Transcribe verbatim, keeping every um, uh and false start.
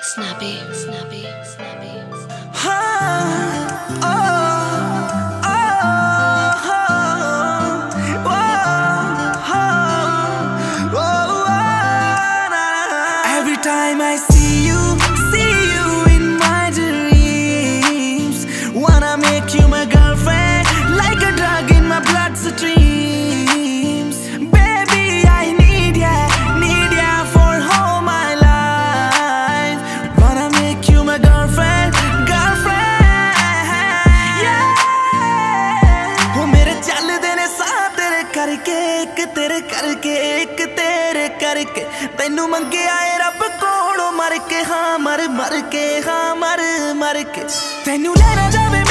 Snappy, snappy, snappy. Oh, oh, oh, oh, oh, oh. Every time I see you, see you in my dreams. Wanna make you my girlfriend, like a drug in my bloodstreams. Baby, I need ya, need ya for all my life. Wanna make you my girlfriend, girlfriend, yeah. Oh, मेरे चलदे ने साथ तेरे करके, एक तेरे करके, एक तेरे करके। तैनू मंगे आए रब कोलों मर के, हाँ मर मर के, हाँ मर मर के। तैनू लेना जावे